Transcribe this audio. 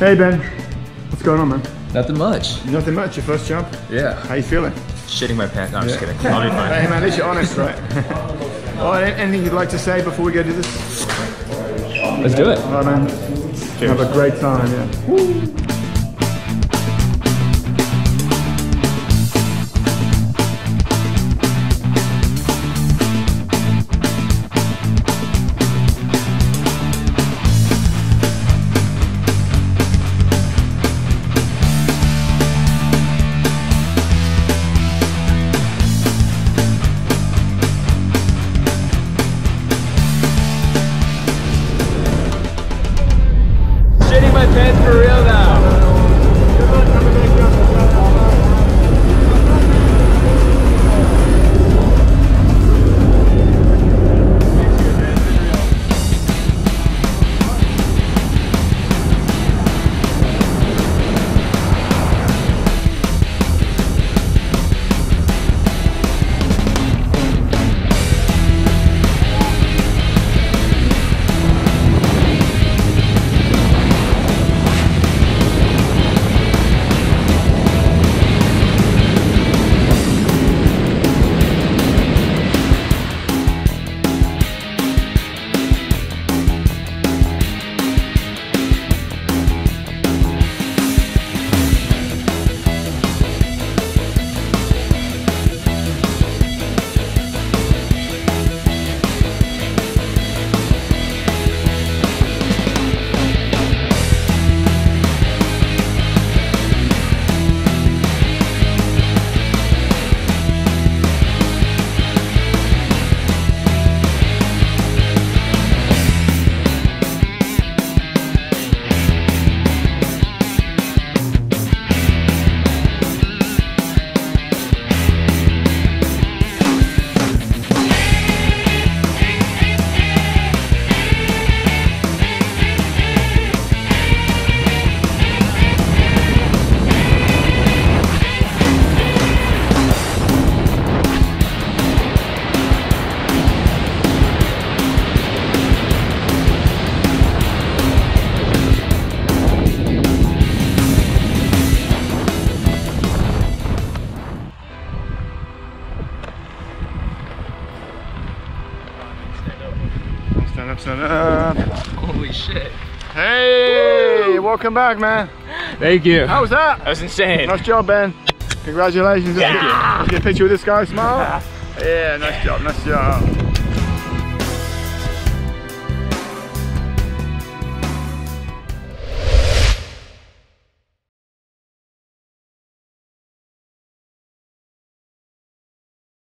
Hey Ben, what's going on, man? Nothing much. Nothing much, your first jump? Yeah. How you feeling? Shitting my pants. No, I'm just kidding. I'll be fine. Hey man, at least you're honest, right? Oh, anything you'd like to say before we go do this? Let's do it. Alright man, Cheers. have a great time, yeah. Woo. Shitting my pants for real now. Stand up. Holy shit. Hey, welcome back, man. Thank you. How was that? That was insane. Nice job, Ben. Congratulations. Let's get a picture with this guy. Smile. Yeah, nice job, nice job.